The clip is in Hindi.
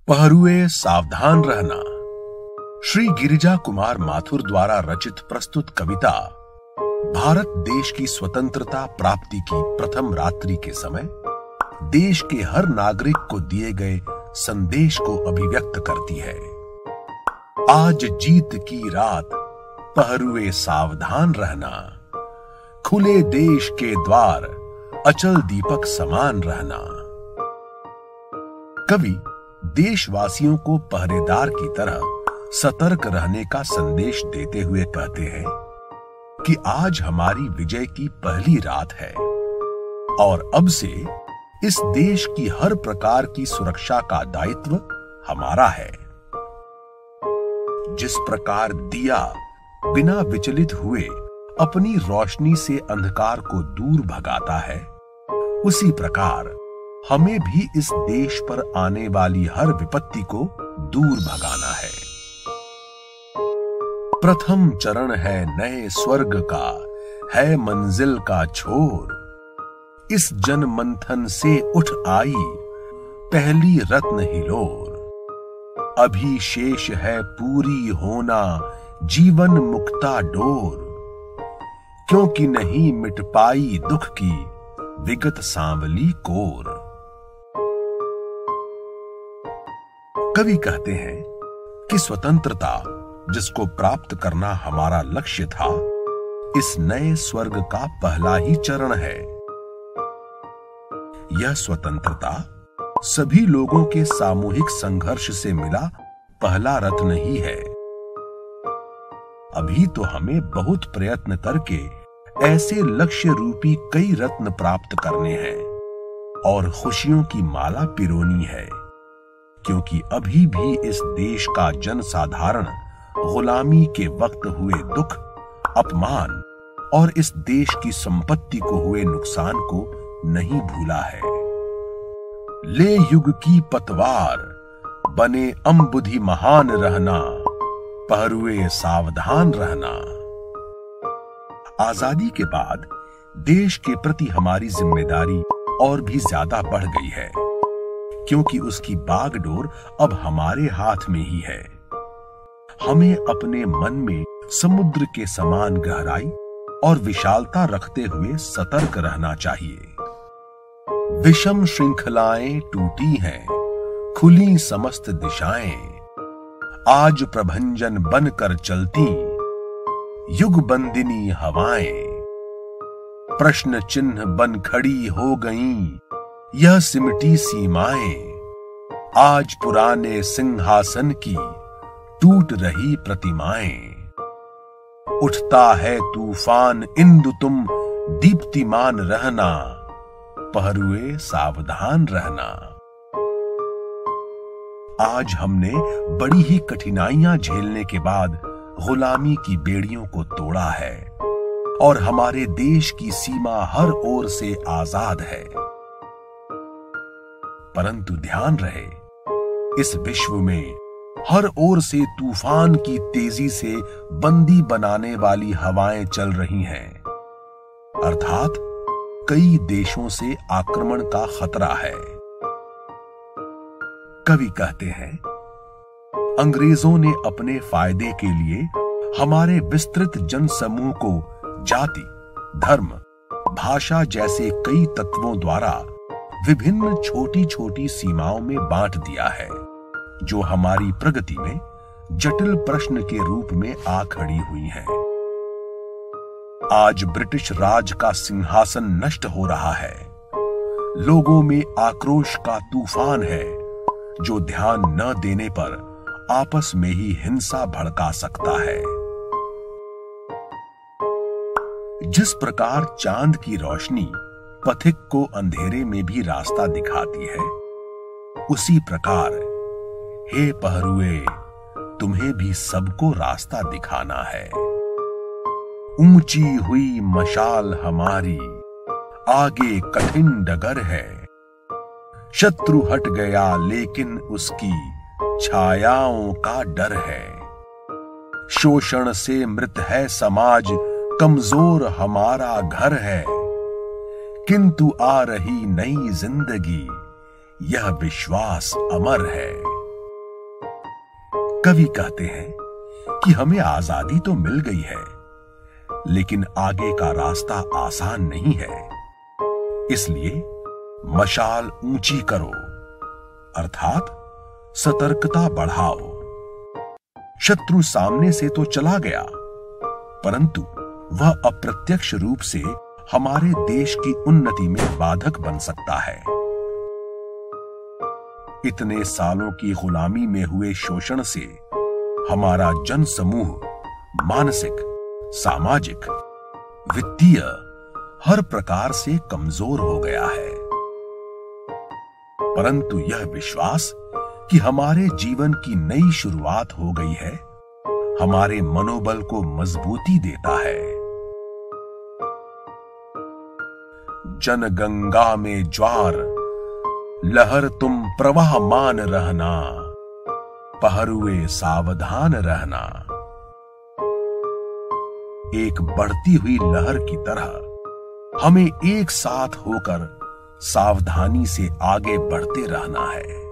पहरुए सावधान रहना। श्री गिरिजा कुमार माथुर द्वारा रचित प्रस्तुत कविता भारत देश की स्वतंत्रता प्राप्ति की प्रथम रात्रि के समय देश के हर नागरिक को दिए गए संदेश को अभिव्यक्त करती है। आज जीत की रात, पहरुए सावधान रहना, खुले देश के द्वार, अचल दीपक समान रहना। कवि देशवासियों को पहरेदार की तरह सतर्क रहने का संदेश देते हुए कहते हैं कि आज हमारी विजय की पहली रात है और अब से इस देश की हर प्रकार की सुरक्षा का दायित्व हमारा है। जिस प्रकार दिया बिना विचलित हुए अपनी रोशनी से अंधकार को दूर भगाता है, उसी प्रकार हमें भी इस देश पर आने वाली हर विपत्ति को दूर भगाना है। प्रथम चरण है नए स्वर्ग का, है मंजिल का छोर। इस जन मंथन से उठ आई पहली रत्न हिलोर। अभी शेष है पूरी होना जीवन मुक्ता डोर। क्योंकि नहीं मिट पाई दुख की विगत सांवली कोर। कवि कहते हैं कि स्वतंत्रता जिसको प्राप्त करना हमारा लक्ष्य था, इस नए स्वर्ग का पहला ही चरण है। यह स्वतंत्रता सभी लोगों के सामूहिक संघर्ष से मिला पहला रत्न ही है। अभी तो हमें बहुत प्रयत्न करके ऐसे लक्ष्य रूपी कई रत्न प्राप्त करने हैं और खुशियों की माला पिरोनी है, क्योंकि अभी भी इस देश का जनसाधारण गुलामी के वक्त हुए दुख, अपमान और इस देश की संपत्ति को हुए नुकसान को नहीं भूला है। ले युग की पतवार, बने अम्बुधि महान रहना, पहरुए सावधान रहना। आजादी के बाद देश के प्रति हमारी जिम्मेदारी और भी ज्यादा बढ़ गई है, क्योंकि उसकी बागडोर अब हमारे हाथ में ही है। हमें अपने मन में समुद्र के समान गहराई और विशालता रखते हुए सतर्क रहना चाहिए। विषम श्रृंखलाएं टूटी हैं, खुली समस्त दिशाएं। आज प्रभंजन बनकर चलती युग बंदिनी हवाएं। प्रश्न चिन्ह बन खड़ी हो गईं यह सिमटी सीमाएं। आज पुराने सिंहासन की टूट रही प्रतिमाएं। उठता है तूफान इंदु, तुम दीप्तिमान रहना, पहरुए सावधान रहना। आज हमने बड़ी ही कठिनाइयां झेलने के बाद गुलामी की बेड़ियों को तोड़ा है और हमारे देश की सीमा हर ओर से आजाद है। परंतु ध्यान रहे, इस विश्व में हर ओर से तूफान की तेजी से बंदी बनाने वाली हवाएं चल रही हैं, अर्थात कई देशों से आक्रमण का खतरा है। कवि कहते हैं, अंग्रेजों ने अपने फायदे के लिए हमारे विस्तृत जनसमूह को जाति, धर्म, भाषा जैसे कई तत्वों द्वारा विभिन्न छोटी छोटी सीमाओं में बांट दिया है, जो हमारी प्रगति में जटिल प्रश्न के रूप में आ खड़ी हुई हैं। आज ब्रिटिश राज का सिंहासन नष्ट हो रहा है। लोगों में आक्रोश का तूफान है, जो ध्यान न देने पर आपस में ही हिंसा भड़का सकता है। जिस प्रकार चांद की रोशनी पथिक को अंधेरे में भी रास्ता दिखाती है, उसी प्रकार हे पहरुए, तुम्हें भी सबको रास्ता दिखाना है। ऊंची हुई मशाल हमारी, आगे कठिन डगर है। शत्रु हट गया लेकिन उसकी छायाओं का डर है। शोषण से मृत है समाज, कमजोर हमारा घर है। किंतु आ रही नई जिंदगी, यह विश्वास अमर है। कवि कहते हैं कि हमें आजादी तो मिल गई है, लेकिन आगे का रास्ता आसान नहीं है। इसलिए मशाल ऊंची करो, अर्थात सतर्कता बढ़ाओ। शत्रु सामने से तो चला गया, परंतु वह अप्रत्यक्ष रूप से हमारे देश की उन्नति में बाधक बन सकता है। इतने सालों की गुलामी में हुए शोषण से हमारा जनसमूह मानसिक, सामाजिक, वित्तीय हर प्रकार से कमजोर हो गया है। परंतु यह विश्वास कि हमारे जीवन की नई शुरुआत हो गई है, हमारे मनोबल को मजबूती देता है। जनगंगा में ज्वार, लहर तुम प्रवाहमान रहना, पहरुए सावधान रहना। एक बढ़ती हुई लहर की तरह हमें एक साथ होकर सावधानी से आगे बढ़ते रहना है।